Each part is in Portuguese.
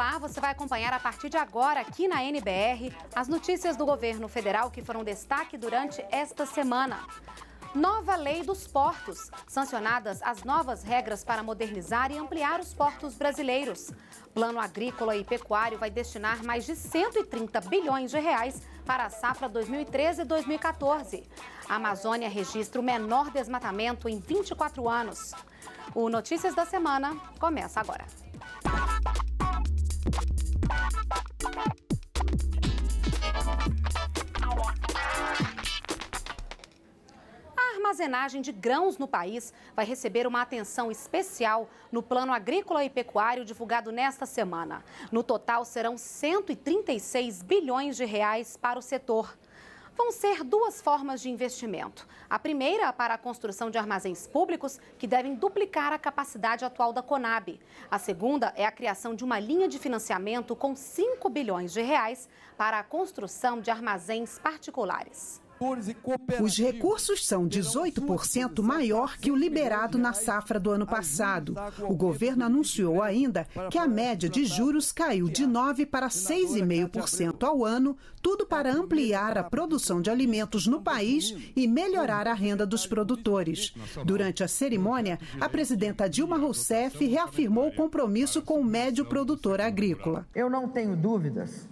Olá, você vai acompanhar a partir de agora aqui na NBR as notícias do governo federal que foram destaque durante esta semana. Nova lei dos portos. Sancionadas as novas regras para modernizar e ampliar os portos brasileiros. Plano Agrícola e Pecuário vai destinar mais de 130 bilhões de reais para a safra 2013-2014. A Amazônia registra o menor desmatamento em 24 anos. O Notícias da Semana começa agora. A armazenagem de grãos no país vai receber uma atenção especial no Plano Agrícola e Pecuário divulgado nesta semana. No total, serão 136 bilhões de reais para o setor. Vão ser duas formas de investimento. A primeira para a construção de armazéns públicos, que devem duplicar a capacidade atual da Conab. A segunda é a criação de uma linha de financiamento com 5 bilhões de reais para a construção de armazéns particulares. Os recursos são 18% maior que o liberado na safra do ano passado. O governo anunciou ainda que a média de juros caiu de 9% para 6,5% ao ano, tudo para ampliar a produção de alimentos no país e melhorar a renda dos produtores. Durante a cerimônia, a presidenta Dilma Rousseff reafirmou o compromisso com o médio produtor agrícola. Eu não tenho dúvidas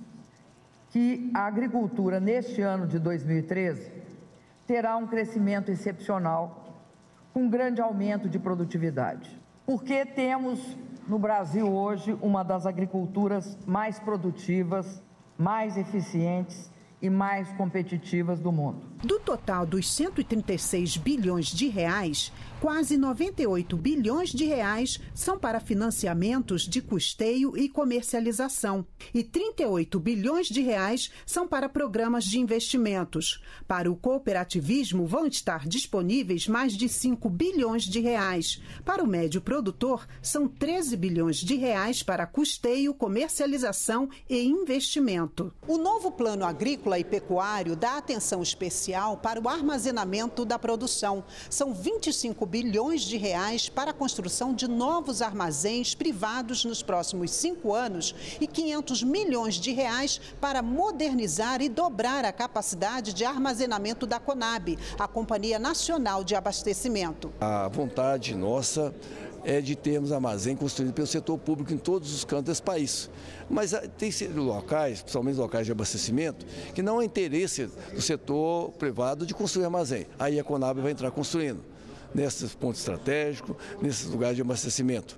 que a agricultura, neste ano de 2013, terá um crescimento excepcional, com um grande aumento de produtividade. Porque temos no Brasil hoje uma das agriculturas mais produtivas, mais eficientes e mais competitivas do mundo. Do total dos 136 bilhões de reais, quase 98 bilhões de reais são para financiamentos de custeio e comercialização e 38 bilhões de reais são para programas de investimentos. Para o cooperativismo vão estar disponíveis mais de 5 bilhões de reais. Para o médio produtor, são 13 bilhões de reais para custeio, comercialização e investimento. O novo Plano Agrícola e Pecuário dá atenção especial para o armazenamento da produção. São 25 bilhões de reais para a construção de novos armazéns privados nos próximos 5 anos e 500 milhões de reais para modernizar e dobrar a capacidade de armazenamento da Conab, a Companhia Nacional de Abastecimento. A vontade nossa é de termos armazém construído pelo setor público em todos os cantos desse país. Mas tem locais, principalmente locais de abastecimento, que não há interesse do setor privado de construir armazém. Aí a Conab vai entrar construindo nesses pontos estratégicos, nesses lugares de abastecimento.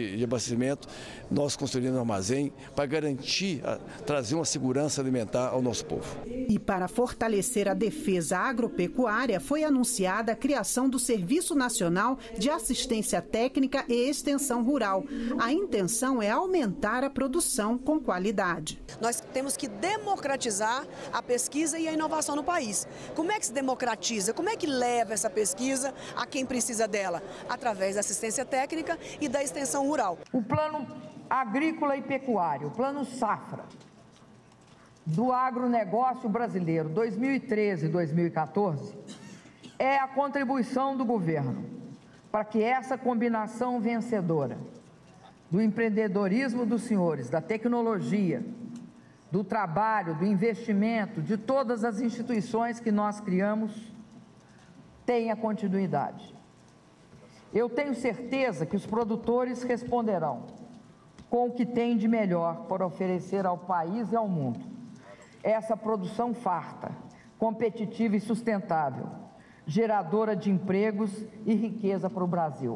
Nós construímos um armazém para garantir, trazer uma segurança alimentar ao nosso povo. E para fortalecer a defesa agropecuária, foi anunciada a criação do Serviço Nacional de Assistência Técnica e Extensão Rural. A intenção é aumentar a produção com qualidade. Nós temos que democratizar a pesquisa e a inovação no país. Como é que se democratiza? Como é que leva essa pesquisa a quem precisa dela? Através da assistência técnica e da extensão rural. O Plano Agrícola e Pecuário, o Plano Safra, do agronegócio brasileiro 2013-2014, é a contribuição do governo para que essa combinação vencedora do empreendedorismo dos senhores, da tecnologia, do trabalho, do investimento, de todas as instituições que nós criamos, tenha continuidade. Eu tenho certeza que os produtores responderão com o que tem de melhor para oferecer ao país e ao mundo. Essa produção farta, competitiva e sustentável, geradora de empregos e riqueza para o Brasil.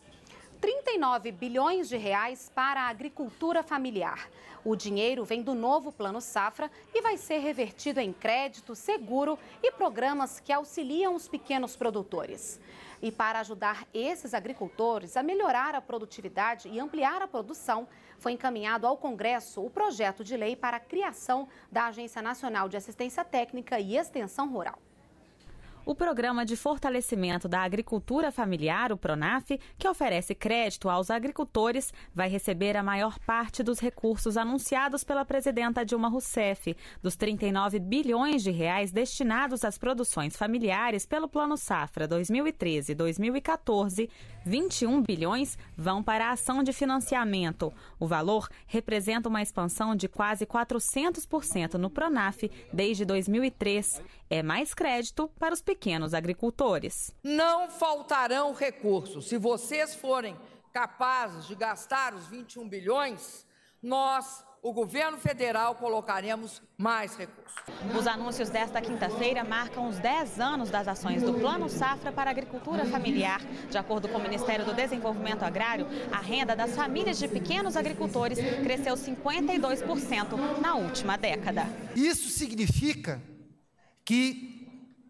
39 bilhões de reais para a agricultura familiar. O dinheiro vem do novo Plano Safra e vai ser revertido em crédito, seguro e programas que auxiliam os pequenos produtores. E para ajudar esses agricultores a melhorar a produtividade e ampliar a produção, foi encaminhado ao Congresso o projeto de lei para a criação da Agência Nacional de Assistência Técnica e Extensão Rural. O Programa de Fortalecimento da Agricultura Familiar, o PRONAF, que oferece crédito aos agricultores, vai receber a maior parte dos recursos anunciados pela presidenta Dilma Rousseff. Dos 39 bilhões de reais destinados às produções familiares pelo Plano Safra 2013-2014, 21 bilhões vão para a ação de financiamento. O valor representa uma expansão de quase 400% no PRONAF desde 2003. É mais crédito para os pequenos agricultores. Não faltarão recursos. Se vocês forem capazes de gastar os 21 bilhões, nós, o governo federal, colocaremos mais recursos. Os anúncios desta quinta-feira marcam os 10 anos das ações do Plano Safra para a agricultura familiar. De acordo com o Ministério do Desenvolvimento Agrário, a renda das famílias de pequenos agricultores cresceu 52% na última década. Isso significa que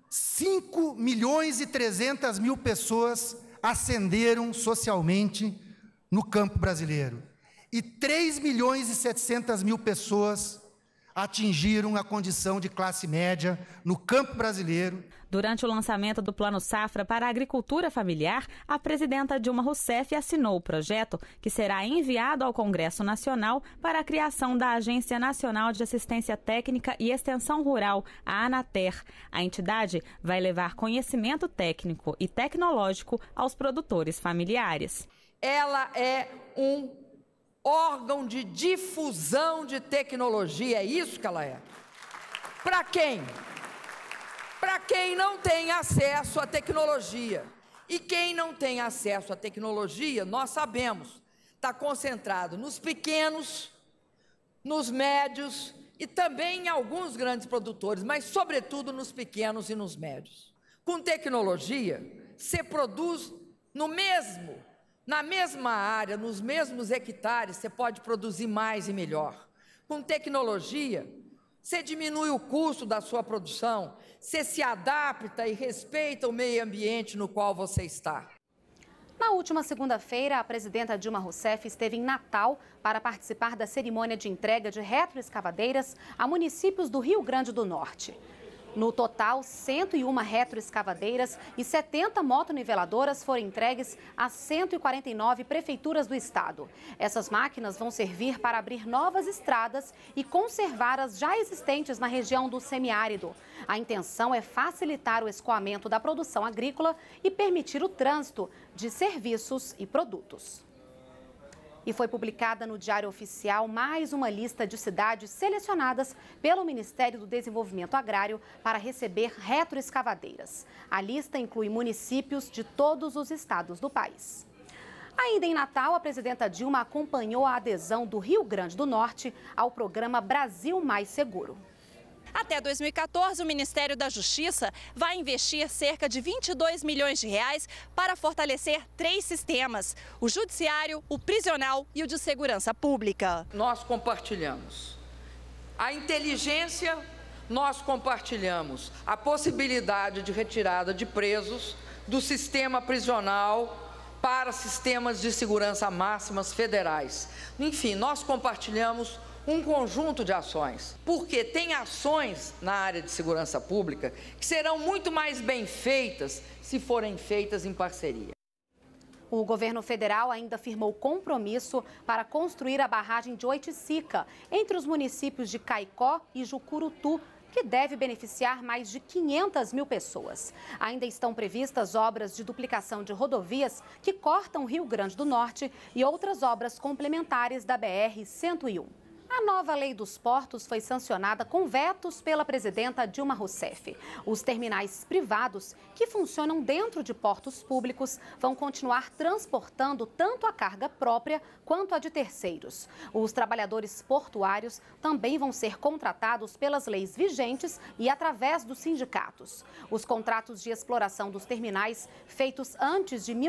5.300.000 pessoas ascenderam socialmente no campo brasileiro. E 3.700.000 pessoas atingiram a condição de classe média no campo brasileiro. Durante o lançamento do Plano Safra para a Agricultura Familiar, a presidenta Dilma Rousseff assinou o projeto que será enviado ao Congresso Nacional para a criação da Agência Nacional de Assistência Técnica e Extensão Rural, a ANATER. A entidade vai levar conhecimento técnico e tecnológico aos produtores familiares. Ela é um órgão de difusão de tecnologia, é isso que ela é. Para quem? Para quem não tem acesso à tecnologia. E quem não tem acesso à tecnologia, nós sabemos, está concentrado nos pequenos, nos médios e também em alguns grandes produtores, mas sobretudo nos pequenos e nos médios. Com tecnologia, você produz na mesma área, nos mesmos hectares, você pode produzir mais e melhor. Com tecnologia, você diminui o custo da sua produção, você se adapta e respeita o meio ambiente no qual você está. Na última segunda-feira, a presidenta Dilma Rousseff esteve em Natal para participar da cerimônia de entrega de retroescavadeiras a municípios do Rio Grande do Norte. No total, 101 retroescavadeiras e 70 motoniveladoras foram entregues a 149 prefeituras do estado. Essas máquinas vão servir para abrir novas estradas e conservar as já existentes na região do semiárido. A intenção é facilitar o escoamento da produção agrícola e permitir o trânsito de serviços e produtos. E foi publicada no Diário Oficial mais uma lista de cidades selecionadas pelo Ministério do Desenvolvimento Agrário para receber retroescavadeiras. A lista inclui municípios de todos os estados do país. Ainda em Natal, a presidenta Dilma acompanhou a adesão do Rio Grande do Norte ao programa Brasil Mais Seguro. Até 2014, o Ministério da Justiça vai investir cerca de 22 milhões de reais para fortalecer 3 sistemas: o judiciário, o prisional e o de segurança pública. Nós compartilhamos a inteligência, nós compartilhamos a possibilidade de retirada de presos do sistema prisional para sistemas de segurança máximas federais. Enfim, nós compartilhamos um conjunto de ações, porque tem ações na área de segurança pública que serão muito mais bem feitas se forem feitas em parceria. O governo federal ainda firmou compromisso para construir a barragem de Oiticica, entre os municípios de Caicó e Jucurutu, que deve beneficiar mais de 500 mil pessoas. Ainda estão previstas obras de duplicação de rodovias que cortam o Rio Grande do Norte e outras obras complementares da BR-101. A nova lei dos portos foi sancionada com vetos pela presidenta Dilma Rousseff. Os terminais privados, que funcionam dentro de portos públicos, vão continuar transportando tanto a carga própria quanto a de terceiros. Os trabalhadores portuários também vão ser contratados pelas leis vigentes e através dos sindicatos. Os contratos de exploração dos terminais, feitos antes de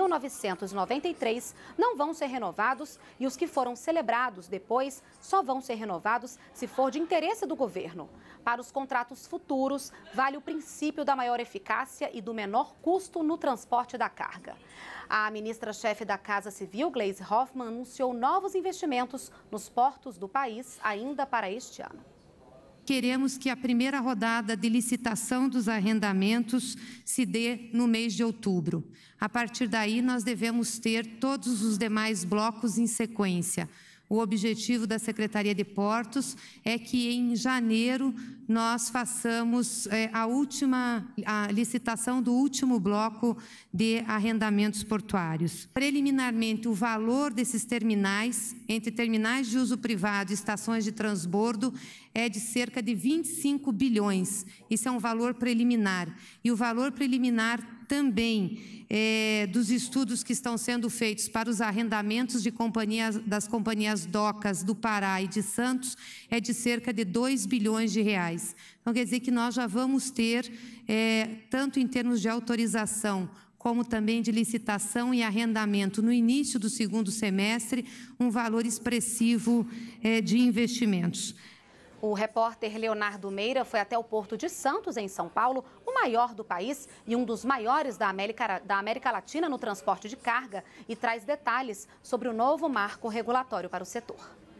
1993, não vão ser renovados e os que foram celebrados depois só vão ser renovados se for de interesse do governo. Para os contratos futuros, vale o princípio da maior eficácia e do menor custo no transporte da carga. A ministra-chefe da Casa Civil, Gleisi Hoffmann, anunciou novos investimentos nos portos do país ainda para este ano. queremos que a primeira rodada de licitação dos arrendamentos se dê no mês de outubro. A partir daí, nós devemos ter todos os demais blocos em sequência. O objetivo da Secretaria de Portos é que em janeiro nós façamos a licitação do último bloco de arrendamentos portuários. Preliminarmente, o valor desses terminais, entre terminais de uso privado e estações de transbordo, é de cerca de 25 bilhões. Isso é um valor preliminar. E o valor preliminar também dos estudos que estão sendo feitos para os arrendamentos das companhias docas do Pará e de Santos é de cerca de 2 bilhões de reais. Então, quer dizer que nós já vamos ter, tanto em termos de autorização, como também de licitação e arrendamento no início do segundo semestre, um valor expressivo de investimentos. O repórter Leonardo Meira foi até o Porto de Santos, em São Paulo, o maior do país e um dos maiores da América Latina no transporte de carga, e traz detalhes sobre o novo marco regulatório para o setor.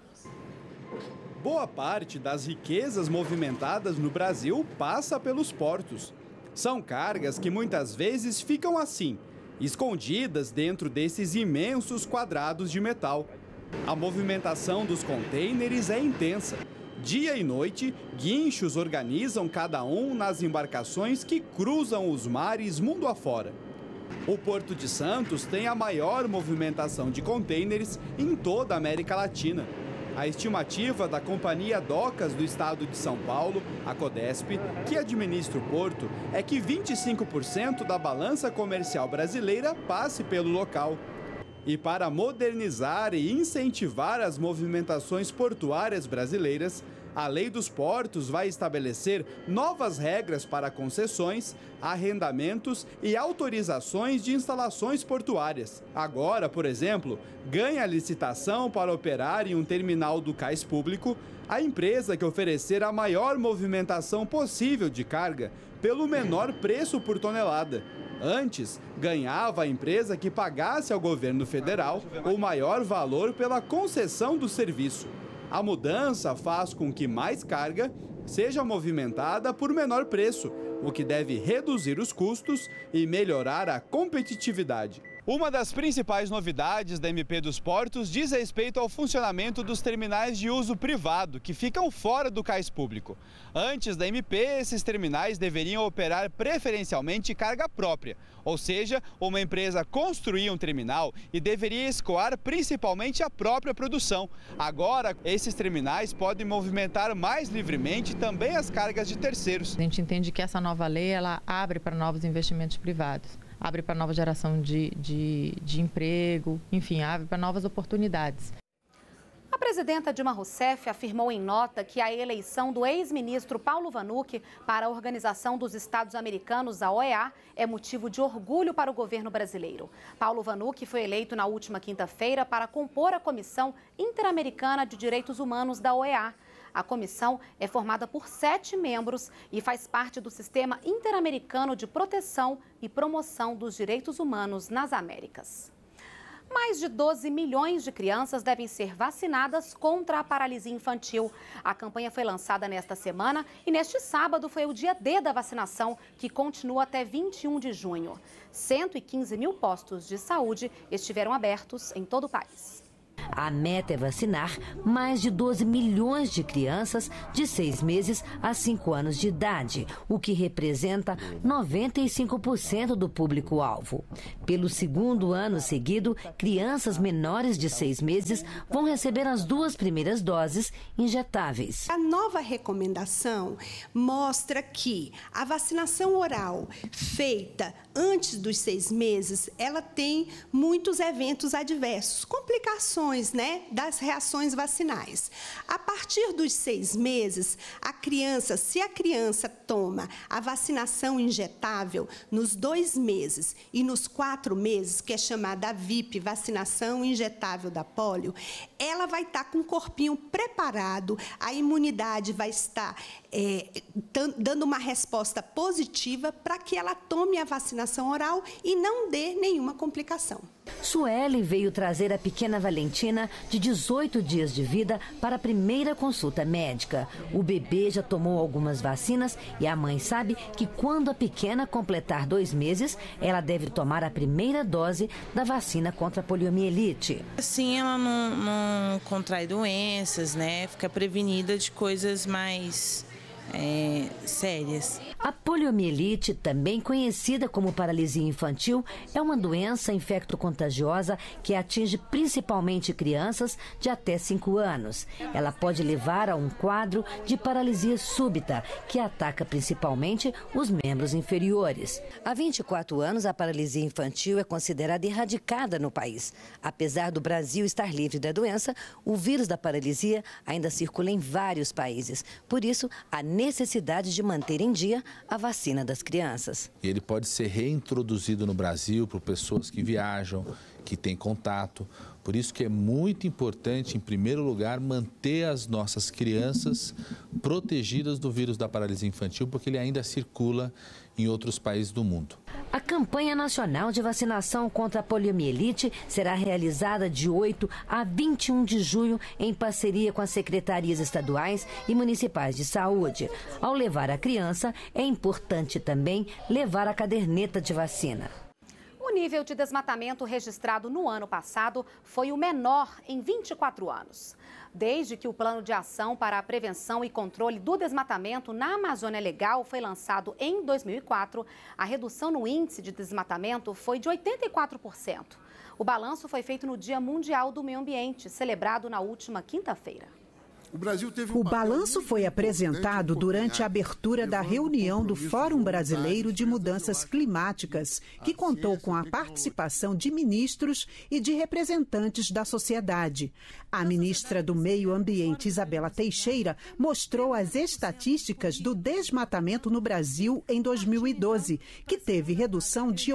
Boa parte das riquezas movimentadas no Brasil passa pelos portos. São cargas que muitas vezes ficam assim, escondidas dentro desses imensos quadrados de metal. A movimentação dos contêineres é intensa. Dia e noite, guinchos organizam cada um nas embarcações que cruzam os mares mundo afora. O Porto de Santos tem a maior movimentação de contêineres em toda a América Latina. A estimativa da Companhia Docas do Estado de São Paulo, a Codesp, que administra o porto, é que 25% da balança comercial brasileira passe pelo local. E para modernizar e incentivar as movimentações portuárias brasileiras, a Lei dos Portos vai estabelecer novas regras para concessões, arrendamentos e autorizações de instalações portuárias. Agora, por exemplo, ganha licitação para operar em um terminal do cais público a empresa que oferecer a maior movimentação possível de carga pelo menor preço por tonelada. Antes, ganhava a empresa que pagasse ao governo federal o maior valor pela concessão do serviço. A mudança faz com que mais carga seja movimentada por menor preço, o que deve reduzir os custos e melhorar a competitividade. Uma das principais novidades da MP dos Portos diz respeito ao funcionamento dos terminais de uso privado, que ficam fora do cais público. Antes da MP, esses terminais deveriam operar preferencialmente carga própria, ou seja, uma empresa construía um terminal e deveria escoar principalmente a própria produção. Agora, esses terminais podem movimentar mais livremente também as cargas de terceiros. A gente entende que essa nova lei ela abre para novos investimentos privados. Abre para nova geração de emprego, enfim, abre para novas oportunidades. A presidenta Dilma Rousseff afirmou em nota que a eleição do ex-ministro Paulo Vanuc para a Organização dos Estados Americanos, a OEA, é motivo de orgulho para o governo brasileiro. Paulo Vanuc foi eleito na última quinta-feira para compor a Comissão Interamericana de Direitos Humanos da OEA. A comissão é formada por 7 membros e faz parte do Sistema Interamericano de Proteção e Promoção dos Direitos Humanos nas Américas. Mais de 12 milhões de crianças devem ser vacinadas contra a paralisia infantil. A campanha foi lançada nesta semana e neste sábado foi o dia D da vacinação, que continua até 21 de junho. 115 mil postos de saúde estiveram abertos em todo o país. A meta é vacinar mais de 12 milhões de crianças de 6 meses a 5 anos de idade, o que representa 95% do público-alvo. Pelo segundo ano seguido, crianças menores de 6 meses vão receber as 2 primeiras doses injetáveis. A nova recomendação mostra que a vacinação oral feita antes dos 6 meses, ela tem muitos eventos adversos, complicações, das reações vacinais. A partir dos 6 meses, se a criança toma a vacinação injetável nos 2 meses e nos 4 meses, que é chamada a VIP, vacinação injetável da polio, ela vai estar com o corpinho preparado, a imunidade vai estar dando uma resposta positiva para que ela tome a vacinação oral e não dê nenhuma complicação. Sueli veio trazer a pequena Valentina, de 18 dias de vida, para a primeira consulta médica. O bebê já tomou algumas vacinas e a mãe sabe que quando a pequena completar 2 meses, ela deve tomar a primeira dose da vacina contra a poliomielite. Assim ela não contrai doenças, né? Fica prevenida de coisas mais sérias. A poliomielite, também conhecida como paralisia infantil, é uma doença infecto-contagiosa que atinge principalmente crianças de até 5 anos. Ela pode levar a um quadro de paralisia súbita, que ataca principalmente os membros inferiores. Há 24 anos, a paralisia infantil é considerada erradicada no país. Apesar do Brasil estar livre da doença, o vírus da paralisia ainda circula em vários países. Por isso, a necessidade de manter em dia a vacina das crianças. Ele pode ser reintroduzido no Brasil por pessoas que viajam, que têm contato. Por isso que é muito importante, em primeiro lugar, manter as nossas crianças protegidas do vírus da paralisia infantil, porque ele ainda circula em outros países do mundo. A campanha nacional de vacinação contra a poliomielite será realizada de 8 a 21 de junho em parceria com as secretarias estaduais e municipais de saúde. Ao levar a criança, é importante também levar a caderneta de vacina. O nível de desmatamento registrado no ano passado foi o menor em 24 anos. Desde que o Plano de Ação para a Prevenção e Controle do Desmatamento na Amazônia Legal foi lançado em 2004, a redução no índice de desmatamento foi de 84%. O balanço foi feito no Dia Mundial do Meio Ambiente, celebrado na última quinta-feira. O balanço foi apresentado durante a abertura da reunião do Fórum Brasileiro de Mudanças Climáticas, que contou com a participação de ministros e de representantes da sociedade. A ministra do Meio Ambiente, Isabela Teixeira, mostrou as estatísticas do desmatamento no Brasil em 2012, que teve redução de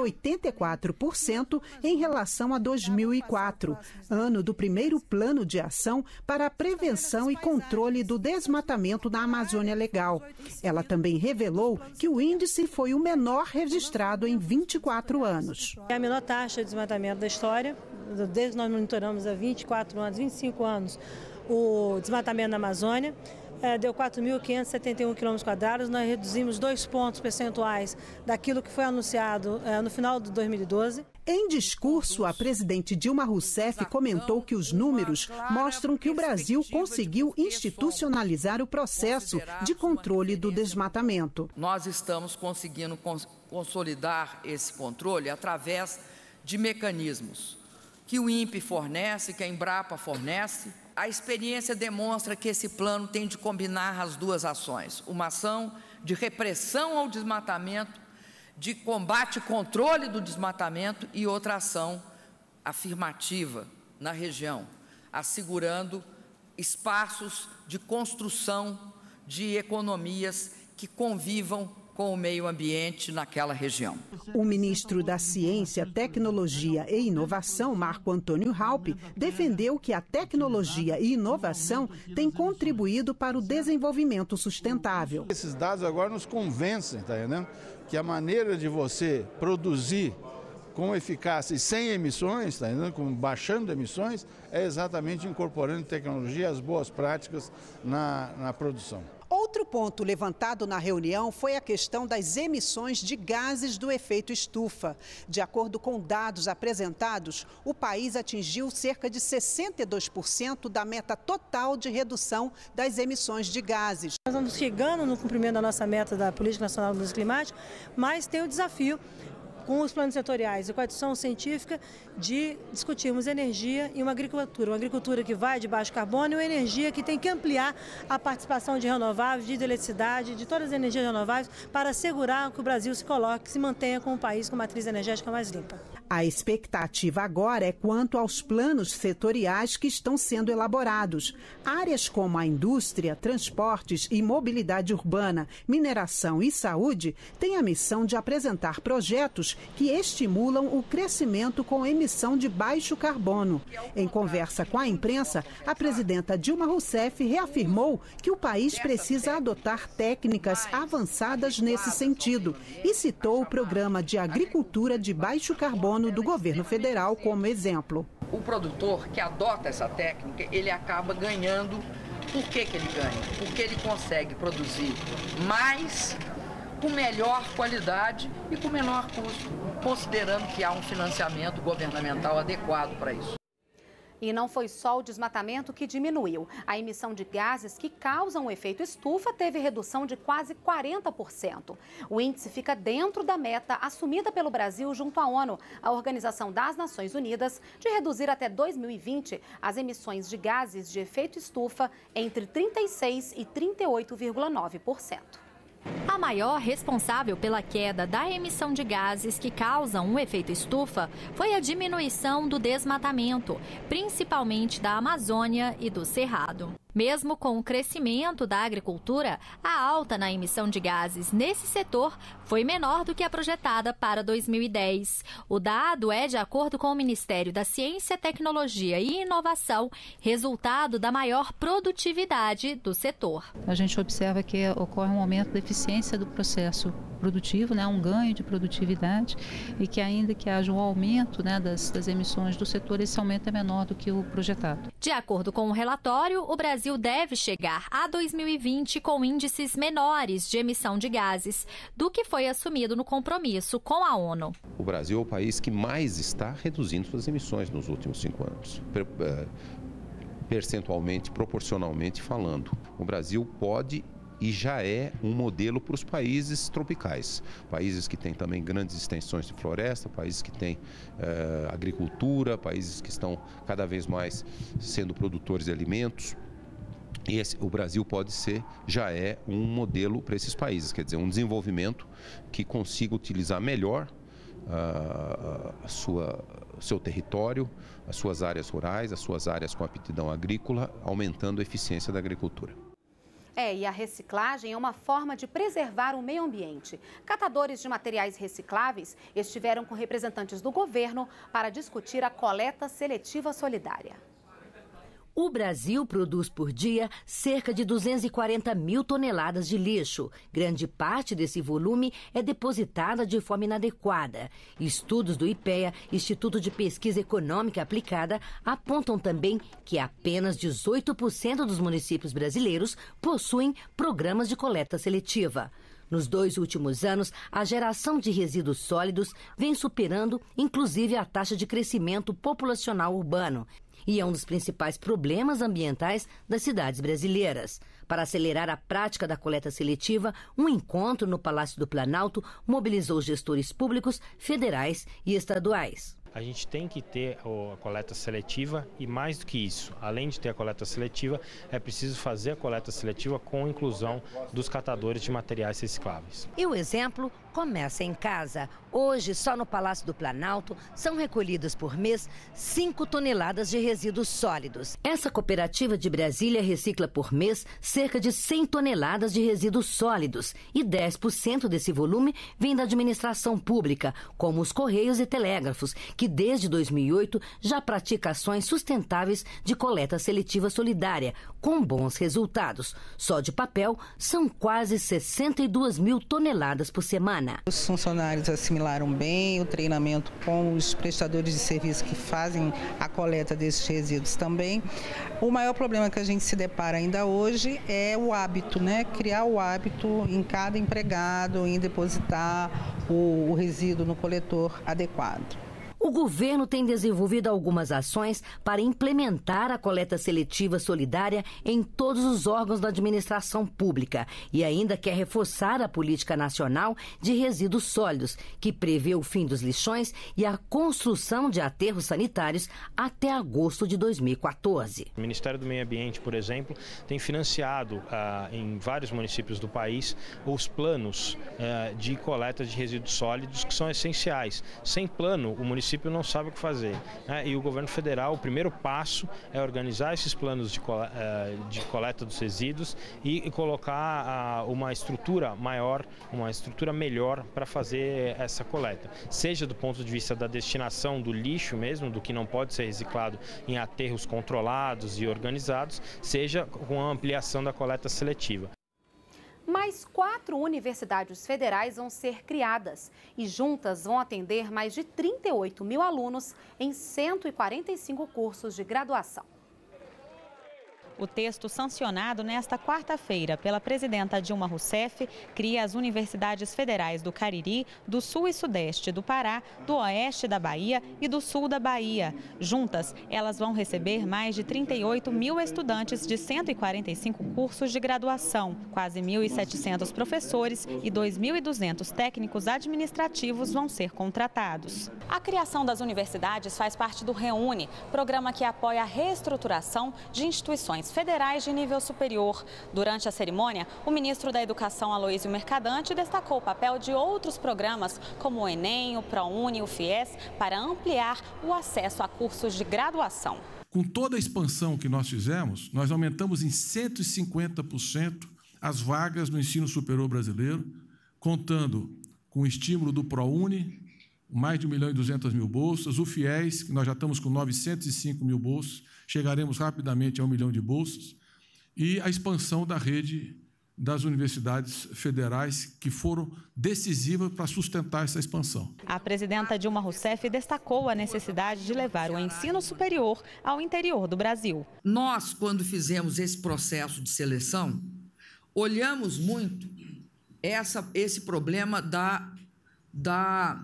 84% em relação a 2004, ano do primeiro Plano de Ação para a Prevenção e Controle do Desmatamento na Amazônia Legal. Ela também revelou que o índice foi o menor registrado em 24 anos. É a menor taxa de desmatamento da história, desde que nós monitoramos há 24 anos, 25 anos, o desmatamento na Amazônia. Deu 4.571 km², nós reduzimos 2 pontos percentuais daquilo que foi anunciado no final de 2012. Em discurso, a presidente Dilma Rousseff comentou que os números mostram que o Brasil conseguiu institucionalizar o processo de controle do desmatamento. Nós estamos conseguindo consolidar esse controle através de mecanismos que o INPE fornece, que a Embrapa fornece. A experiência demonstra que esse plano tem de combinar as duas ações, uma ação de repressão ao desmatamento, de combate e controle do desmatamento e outra ação afirmativa na região, assegurando espaços de construção de economias que convivam com o meio ambiente naquela região. O ministro da Ciência, Tecnologia e Inovação, Marco Antônio Raupp, defendeu que a tecnologia e inovação têm contribuído para o desenvolvimento sustentável. Esses dados agora nos convencem, tá entendendo? Que a maneira de você produzir com eficácia e sem emissões, tá entendendo? Baixando emissões, é exatamente incorporando tecnologia e as boas práticas na produção. Outro ponto levantado na reunião foi a questão das emissões de gases do efeito estufa. De acordo com dados apresentados, o país atingiu cerca de 62% da meta total de redução das emissões de gases. Nós estamos chegando no cumprimento da nossa meta da Política Nacional de Mudança Climática, mas tem o desafio com os planos setoriais e com a discussão científica de discutirmos energia e uma agricultura que vai de baixo carbono e uma energia que tem que ampliar a participação de renováveis, de eletricidade, de todas as energias renováveis para assegurar que o Brasil se mantenha como um país com matriz energética mais limpa. A expectativa agora é quanto aos planos setoriais que estão sendo elaborados. Áreas como a indústria, transportes e mobilidade urbana, mineração e saúde têm a missão de apresentar projetos que estimulam o crescimento com emissão de baixo carbono. Em conversa com a imprensa, a presidenta Dilma Rousseff reafirmou que o país precisa adotar técnicas avançadas nesse sentido e citou o Programa de Agricultura de Baixo Carbono do governo federal como exemplo. O produtor que adota essa técnica, ele acaba ganhando. Por que ele ganha? Porque ele consegue produzir mais, com melhor qualidade e com menor custo, considerando que há um financiamento governamental adequado para isso. E não foi só o desmatamento que diminuiu. A emissão de gases que causam o efeito estufa teve redução de quase 40%. O índice fica dentro da meta assumida pelo Brasil junto à ONU, a Organização das Nações Unidas, de reduzir até 2020 as emissões de gases de efeito estufa entre 36% e 38,9%. A maior responsável pela queda da emissão de gases que causam o efeito estufa foi a diminuição do desmatamento, principalmente da Amazônia e do Cerrado. Mesmo com o crescimento da agricultura, a alta na emissão de gases nesse setor foi menor do que a projetada para 2010. O dado é de acordo com o Ministério da Ciência, Tecnologia e Inovação, resultado da maior produtividade do setor. A gente observa que ocorre um aumento da eficiência do processo produtivo, um ganho de produtividade, e que ainda que haja um aumento das emissões do setor, esse aumento é menor do que o projetado. De acordo com o relatório, o Brasil deve chegar a 2020 com índices menores de emissão de gases do que foi assumido no compromisso com a ONU. O Brasil é o país que mais está reduzindo suas emissões nos últimos 5 anos. Percentualmente, proporcionalmente falando. O Brasil pode e já é um modelo para os países tropicais. Países que têm também grandes extensões de floresta, países que têm agricultura, países que estão cada vez mais sendo produtores de alimentos. O Brasil pode ser, já é um modelo para esses países, quer dizer, um desenvolvimento que consiga utilizar melhor o seu território, as suas áreas rurais, as suas áreas com aptidão agrícola, aumentando a eficiência da agricultura. E a reciclagem é uma forma de preservar o meio ambiente. Catadores de materiais recicláveis estiveram com representantes do governo para discutir a coleta seletiva solidária. O Brasil produz por dia cerca de 240 mil toneladas de lixo. Grande parte desse volume é depositada de forma inadequada. Estudos do IPEA, Instituto de Pesquisa Econômica Aplicada, apontam também que apenas 18% dos municípios brasileiros possuem programas de coleta seletiva. Nos 2 últimos anos, a geração de resíduos sólidos vem superando, inclusive, a taxa de crescimento populacional urbano. E é um dos principais problemas ambientais das cidades brasileiras. Para acelerar a prática da coleta seletiva, um encontro no Palácio do Planalto mobilizou gestores públicos, federais e estaduais. A gente tem que ter a coleta seletiva e, mais do que isso, além de ter a coleta seletiva, é preciso fazer a coleta seletiva com a inclusão dos catadores de materiais recicláveis. E o exemplo começa em casa. Hoje, só no Palácio do Planalto, são recolhidas por mês 5 toneladas de resíduos sólidos. Essa cooperativa de Brasília recicla por mês cerca de 100 toneladas de resíduos sólidos e 10% desse volume vem da administração pública, como os Correios e Telégrafos, que desde 2008 já pratica ações sustentáveis de coleta seletiva solidária, com bons resultados. Só de papel são quase 62 mil toneladas por semana. Os funcionários assimilaram bem o treinamento com os prestadores de serviço que fazem a coleta desses resíduos também. O maior problema que a gente se depara ainda hoje é o hábito, criar o hábito em cada empregado em depositar o resíduo no coletor adequado. O governo tem desenvolvido algumas ações para implementar a coleta seletiva solidária em todos os órgãos da administração pública e ainda quer reforçar a Política Nacional de Resíduos Sólidos, que prevê o fim dos lixões e a construção de aterros sanitários até agosto de 2014. O Ministério do Meio Ambiente, por exemplo, tem financiado em vários municípios do país os planos de coleta de resíduos sólidos que são essenciais. Sem plano, o município município não sabe o que fazer, né? E o governo federal, o primeiro passo é organizar esses planos de coleta dos resíduos e colocar uma estrutura maior, uma estrutura melhor para fazer essa coleta. Seja do ponto de vista da destinação do lixo mesmo, do que não pode ser reciclado em aterros controlados e organizados, seja com a ampliação da coleta seletiva. Mais 4 universidades federais vão ser criadas e juntas vão atender mais de 38 mil alunos em 145 cursos de graduação. O texto sancionado nesta quarta-feira pela presidenta Dilma Rousseff cria as universidades federais do Cariri, do Sul e Sudeste do Pará, do Oeste da Bahia e do Sul da Bahia. Juntas, elas vão receber mais de 38 mil estudantes de 145 cursos de graduação. Quase 1.700 professores e 2.200 técnicos administrativos vão ser contratados. A criação das universidades faz parte do REUNE, programa que apoia a reestruturação de instituições federais de nível superior. Durante a cerimônia, o ministro da Educação, Aloísio Mercadante, destacou o papel de outros programas, como o Enem, o ProUni e o FIES, para ampliar o acesso a cursos de graduação. Com toda a expansão que nós fizemos, nós aumentamos em 150% as vagas no ensino superior brasileiro, contando com o estímulo do ProUni, mais de 1.200.000 bolsas, o FIES, que nós já estamos com 905 mil bolsas, chegaremos rapidamente a 1 milhão de bolsas, e a expansão da rede das universidades federais, que foram decisivas para sustentar essa expansão. A presidenta Dilma Rousseff destacou a necessidade de levar o ensino superior ao interior do Brasil. Nós, quando fizemos esse processo de seleção, olhamos muito esse problema da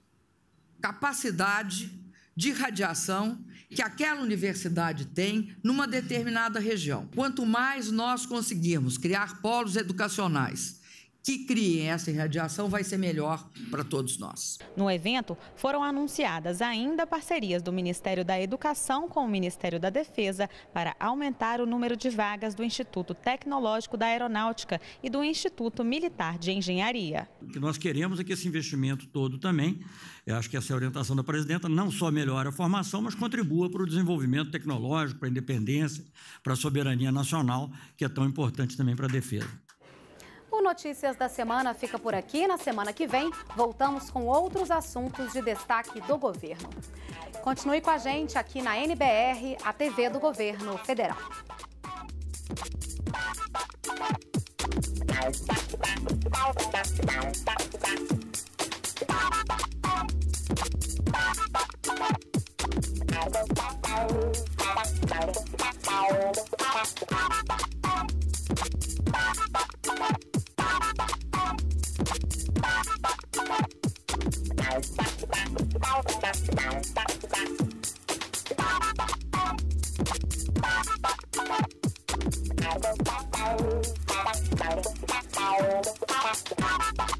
capacidade de radiação que aquela universidade tem numa determinada região. Quanto mais nós conseguirmos criar polos educacionais que criem essa irradiação, vai ser melhor para todos nós. No evento, foram anunciadas ainda parcerias do Ministério da Educação com o Ministério da Defesa para aumentar o número de vagas do Instituto Tecnológico da Aeronáutica e do Instituto Militar de Engenharia. O que nós queremos é que esse investimento todo também, eu acho que essa é a orientação da presidenta, não só melhore a formação, mas contribua para o desenvolvimento tecnológico, para a independência, para a soberania nacional, que é tão importante também para a defesa. O Notícias da Semana fica por aqui. Na semana que vem, voltamos com outros assuntos de destaque do governo. Continue com a gente aqui na NBR, a TV do Governo Federal. Thank you.